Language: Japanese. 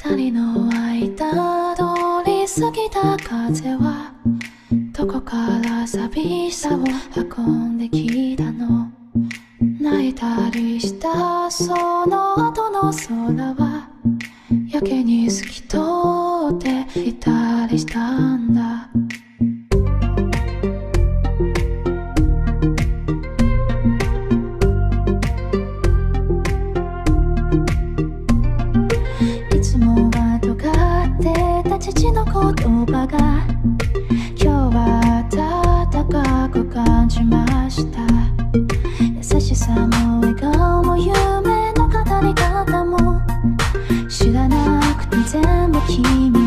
二人の間通り過ぎた風はどこから寂しさを運んできたの。泣いたりしたその後の空はやけに透き通っていたりしたんだ。いつもは尖ってた父の言葉が今日は温かく感じました。優しさも笑顔も夢の語り方も知らなくて全部君